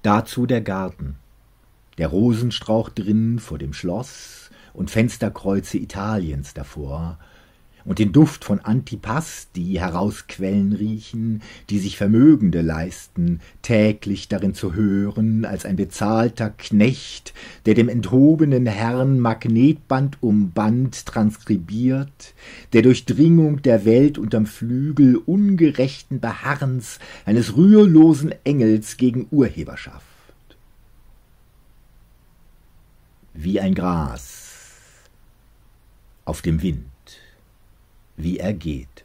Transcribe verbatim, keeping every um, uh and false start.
Dazu der Garten, der Rosenstrauch drin vor dem Schloss und Fensterkreuze Italiens davor, und den Duft von Antipas, die herausquellen riechen, die sich Vermögende leisten, täglich darin zu hören, als ein bezahlter Knecht, der dem enthobenen Herrn Magnetband um Band transkribiert, der Durchdringung der Welt unterm Flügel ungerechten Beharrens eines rührlosen Engels gegen Urheberschaft. Wie ein Gras auf dem Wind, wie er geht.